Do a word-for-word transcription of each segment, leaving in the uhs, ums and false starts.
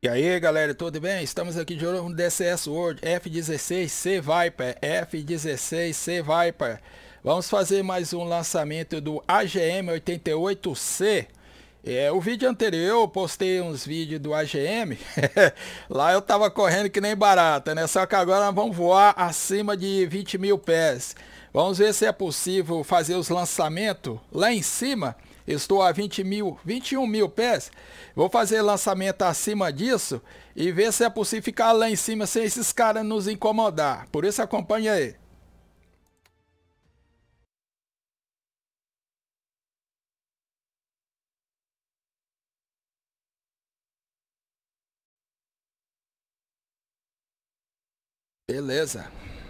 E aí galera, tudo bem? Estamos aqui de novo no D C S World F dezesseis C Viper, F dezesseis C Viper. Vamos fazer mais um lançamento do A G M oitenta e oito C. É, o vídeo anterior eu postei uns vídeos do A G M, lá eu tava correndo que nem barata, né? Só que agora nós vamos voar acima de vinte mil pés. Vamos ver se é possível fazer os lançamentos lá em cima. Estou a vinte mil, vinte e um mil pés. Vou fazer lançamento acima disso e ver se é possível ficar lá em cima sem esses caras nos incomodar. Por isso acompanha aí. Beleza.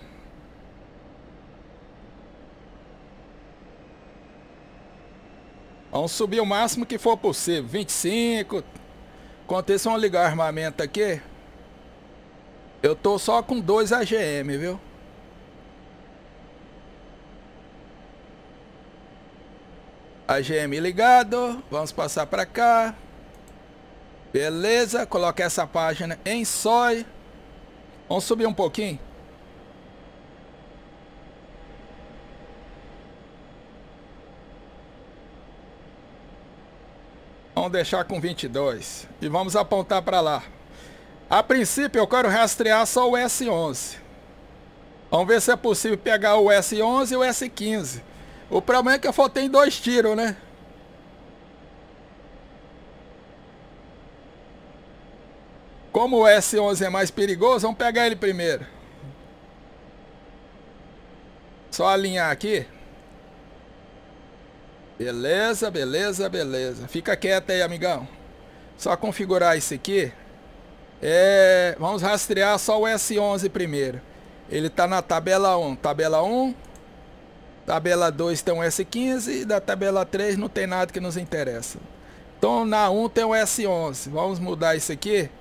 Vamos subir o máximo que for possível. vinte e cinco. Enquanto isso, vamos ligar o armamento aqui. Eu tô só com dois A G M, viu? A G M ligado. Vamos passar para cá. Beleza. Coloca essa página em sói. Vamos subir um pouquinho. Vamos deixar com vinte e dois. E vamos apontar para lá. A princípio eu quero rastrear só o S onze. Vamos ver se é possível pegar o S onze e o S quinze. O problema é que eu só tenho dois tiros, né? Como o S onze é mais perigoso, vamos pegar ele primeiro. Só alinhar aqui. Beleza, beleza, beleza. Fica quieto aí, amigão. Só configurar isso aqui. É, vamos rastrear só o S onze primeiro. Ele tá na tabela um. Tabela um. Tabela dois tem um S quinze. E da tabela três não tem nada que nos interessa. Então na um tem o S onze. Vamos mudar isso aqui.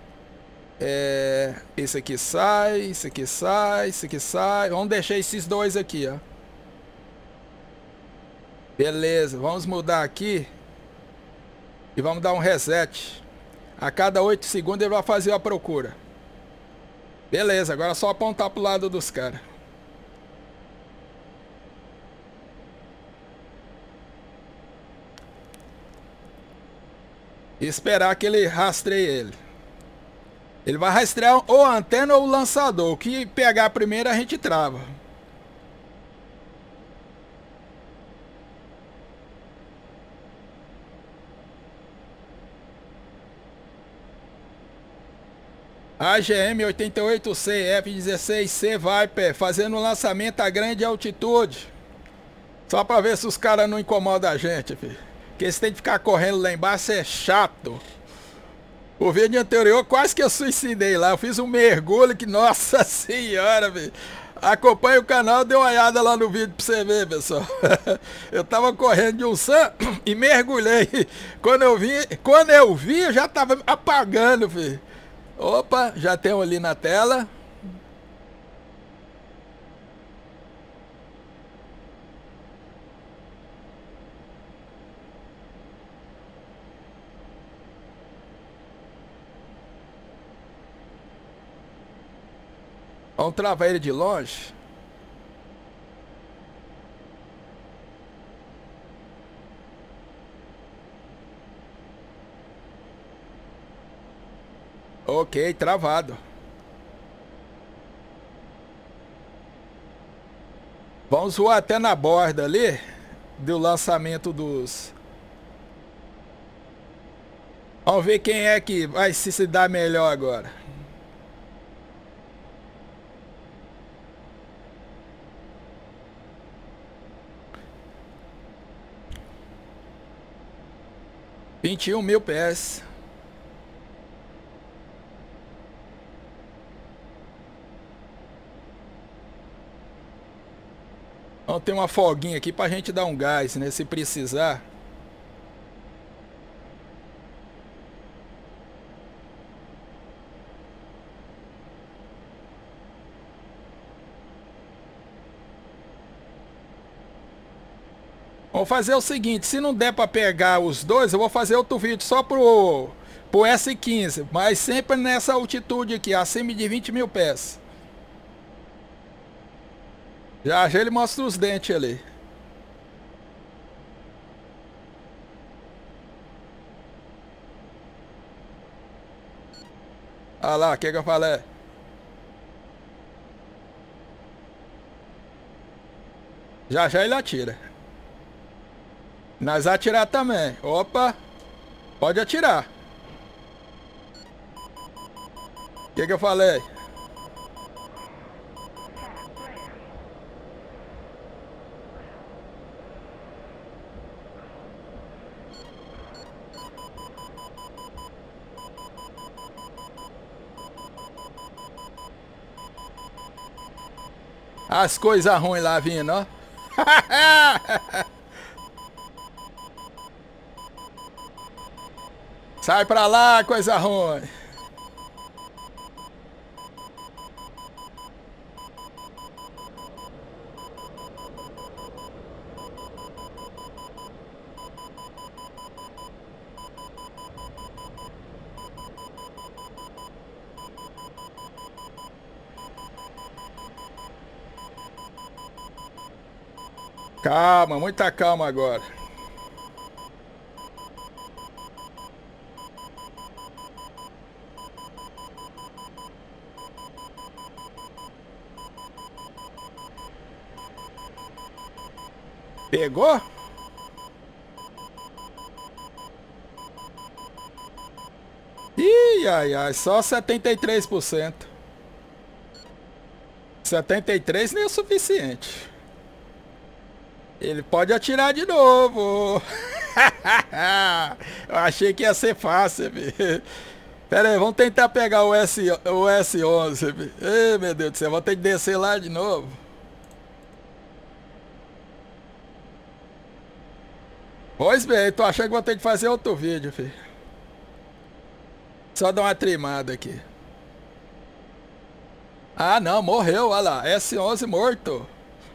É, esse aqui sai, esse aqui sai, esse aqui sai. Vamos deixar esses dois aqui, ó. Beleza, vamos mudar aqui. E vamos dar um reset. A cada oito segundos ele vai fazer a procura. Beleza, agora é só apontar pro lado dos caras. E esperar que ele rastreie ele. Ele vai rastrear ou a antena ou o lançador. O que pegar primeiro a gente trava. A G M oitenta e oito C F dezesseis C Viper fazendo lançamento a grande altitude. Só pra ver se os caras não incomodam a gente, filho. Porque eles têm que ficar correndo lá embaixo, é chato. O vídeo anterior quase que eu suicidei lá. Eu fiz um mergulho que, nossa senhora, velho. Acompanhe o canal, dê uma olhada lá no vídeo pra você ver, pessoal. Eu tava correndo de um sam e mergulhei. Quando eu vi, quando eu vi, eu já tava apagando, filho. Opa, já tem um ali na tela. Vamos travar ele de longe. Ok, travado. Vamos voar até na borda ali do lançamento dos... Vamos ver quem é que vai se dar melhor agora. vinte e um mil pés. Vamos ter uma folguinha aqui pra gente dar um gás, né? Se precisar. Vamos fazer o seguinte, se não der pra pegar os dois, eu vou fazer outro vídeo só pro, pro S quinze, mas sempre nessa altitude aqui, acima de vinte mil pés. Já já ele mostra os dentes ali. Olha lá, o que que eu falei? Já já ele atira. Nós atirar também. Opa! Pode atirar. O que que eu falei? As coisas ruins lá vindo, ó. Sai pra lá, coisa ruim. Calma, muita calma agora. Pegou? Ih, ai, ai, só setenta e três por cento. setenta e três por cento nem é o suficiente. Ele pode atirar de novo. Eu achei que ia ser fácil, filho. Pera aí, vamos tentar pegar o, S, o S onze. Filho. Ei, meu Deus do céu, vou ter que descer lá de novo. Pois bem, tô achando que vou ter que fazer outro vídeo, filho. Só dar uma trimada aqui. Ah, não, morreu, olha lá. S onze morto.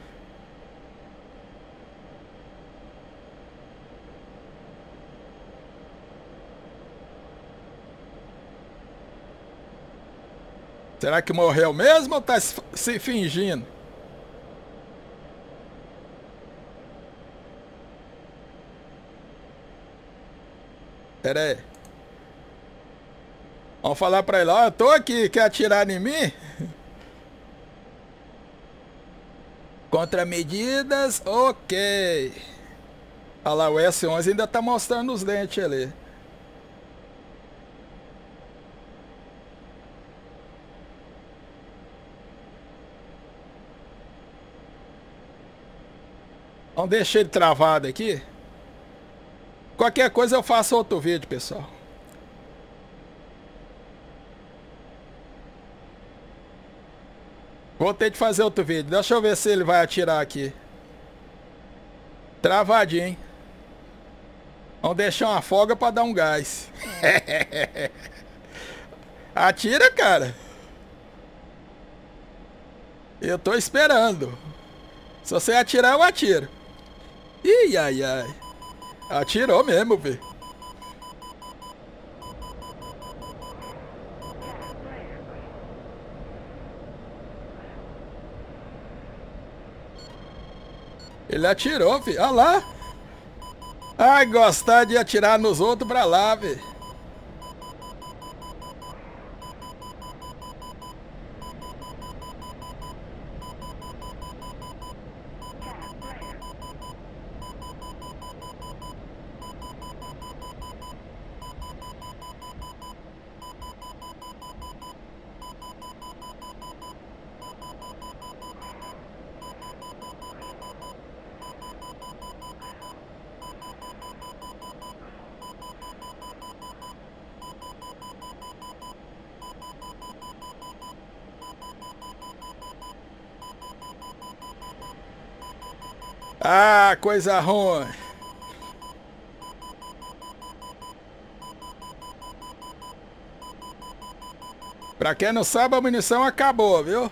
Será que morreu mesmo ou tá se fingindo? Pera aí. Vamos falar pra ele, ó, eu tô aqui, quer atirar em mim? Contramedidas, ok. Olha lá, o S onze ainda tá mostrando os dentes ali. Vamos deixar ele travado aqui. Qualquer coisa eu faço outro vídeo, pessoal. Vou ter de fazer outro vídeo. Deixa eu ver se ele vai atirar aqui. Travadinho. Vamos deixar uma folga para dar um gás. Atira, cara. Eu tô esperando. Se você atirar, eu atiro. Ih, ai, ai. Atirou mesmo, velho. Ele atirou, filho. Olha lá. Ai, gostar de atirar nos outros pra lá, velho. Ah, coisa ruim. Pra quem não sabe, a munição acabou, viu?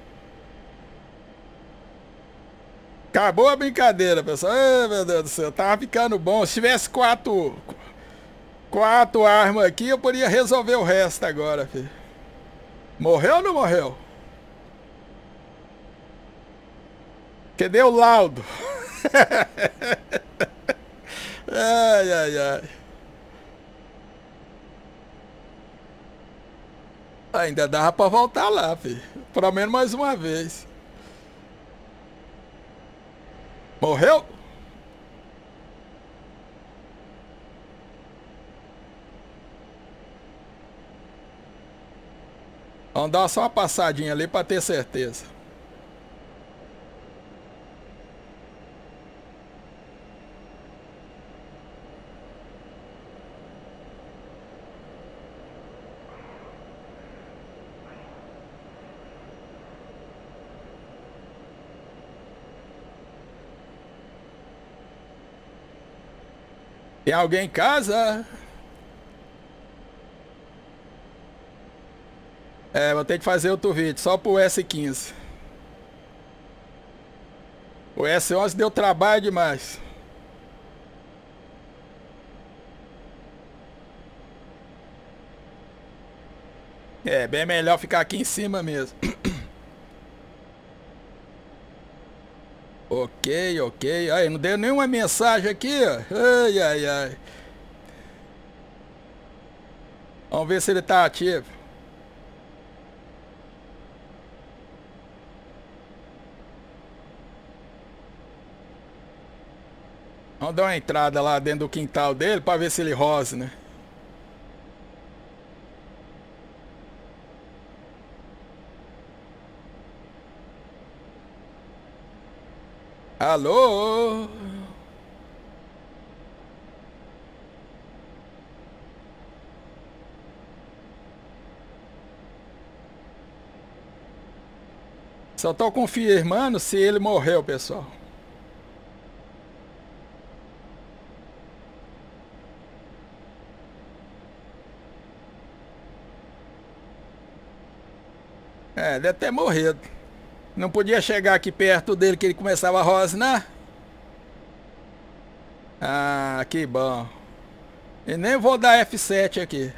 Acabou a brincadeira, pessoal. Ai, meu Deus do céu, tava ficando bom. Se tivesse quatro... Quatro armas aqui, eu poderia resolver o resto agora, filho. Morreu ou não morreu? Cadê o laudo? Ai, ai, ai. Ainda dava pra voltar lá, filho. Pelo menos mais uma vez. Morreu? Vamos dar só uma passadinha ali pra ter certeza. Tem alguém em casa? É, vou ter que fazer outro vídeo, só pro S quinze. O S onze deu trabalho demais. É, bem melhor ficar aqui em cima mesmo. Ok, ok. Aí, não deu nenhuma mensagem aqui, ó. Ai, ai, ai. Vamos ver se ele tá ativo. Vamos dar uma entrada lá dentro do quintal dele para ver se ele rosa, né? Alô? Só tô confirmando se ele morreu, pessoal. É, deve ter morrido. Não podia chegar aqui perto dele que ele começava a rosnar. Ah, que bom. E nem vou dar F sete aqui.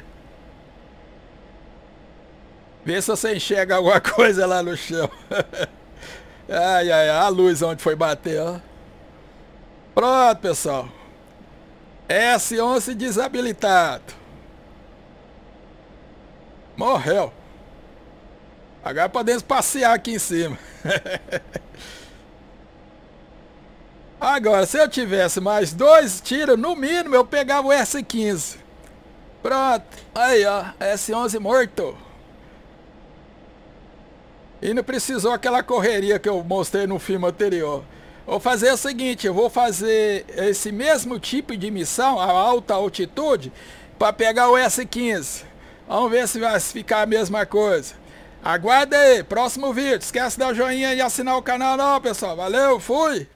Vê se você enxerga alguma coisa lá no chão. Ai, ai, ai, a luz onde foi bater, ó. Pronto, pessoal. S onze desabilitado. Morreu. Agora podemos passear aqui em cima. Agora, se eu tivesse mais dois tiros, no mínimo, eu pegava o S quinze. Pronto. Aí, ó. S onze morto. E não precisou aquela correria que eu mostrei no filme anterior. Vou fazer o seguinte, eu vou fazer esse mesmo tipo de missão, a alta altitude, para pegar o S quinze. Vamos ver se vai ficar a mesma coisa. Aguarda aí, próximo vídeo. Esquece de dar o joinha e assinar o canal não, pessoal. Valeu, fui!